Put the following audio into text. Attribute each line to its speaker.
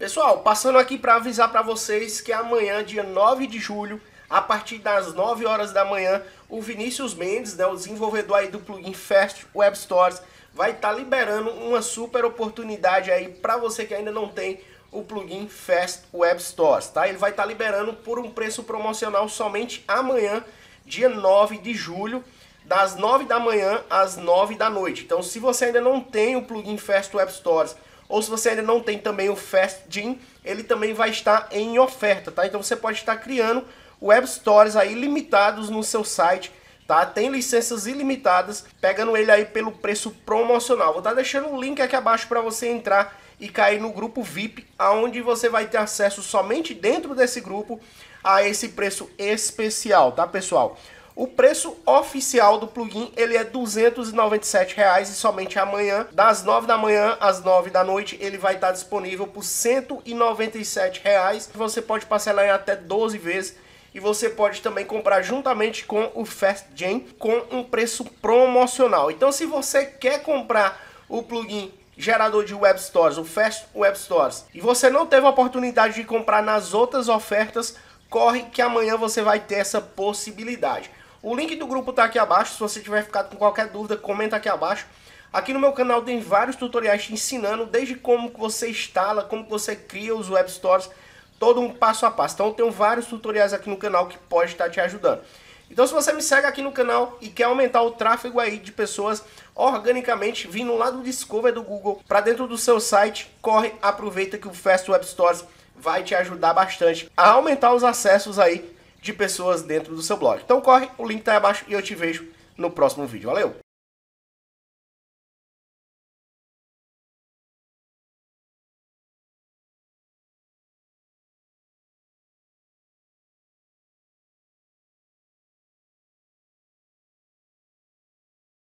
Speaker 1: Pessoal, passando aqui para avisar para vocês que amanhã, dia 9 de julho, a partir das 9 horas da manhã, o Vinícius Mendes, né, o desenvolvedor aí do plugin Fast Web Stores, vai estar liberando uma super oportunidade aí para você que ainda não tem o plugin Fast Web Stores, tá? Ele vai estar liberando por um preço promocional somente amanhã, dia 9 de julho, das 9 da manhã às 9 da noite. Então, se você ainda não tem o plugin Fast Web Stores, ou se você ainda não tem também o FastGen, ele também vai estar em oferta, tá? Então você pode estar criando Web Stores aí limitados no seu site, tá? Tem licenças ilimitadas, pegando ele aí pelo preço promocional. Vou estar deixando o link aqui abaixo para você entrar e cair no grupo VIP, aonde você vai ter acesso somente dentro desse grupo a esse preço especial, tá, pessoal? O preço oficial do plugin ele é R$ 297 e somente amanhã, das 9 da manhã às 9 da noite, ele vai estar disponível por R$ 197. Você pode parcelar em até 12 vezes e você pode também comprar juntamente com o FastGen com um preço promocional. Então, se você quer comprar o plugin gerador de Web Stores, o Fast Web Stores, e você não teve a oportunidade de comprar nas outras ofertas, corre que amanhã você vai ter essa possibilidade. O link do grupo está aqui abaixo. Se você tiver ficado com qualquer dúvida, comenta aqui abaixo. Aqui no meu canal tem vários tutoriais te ensinando desde como você instala, como você cria os Web Stores, todo um passo a passo. Então eu tenho vários tutoriais aqui no canal que pode estar te ajudando. Então se você me segue aqui no canal e quer aumentar o tráfego aí de pessoas organicamente vindo lá do Discover do Google para dentro do seu site, corre, aproveita que o Fast Web Stores vai te ajudar bastante a aumentar os acessos aí de pessoas dentro do seu blog. Então corre, o link tá aí abaixo e eu te vejo no próximo vídeo. Valeu!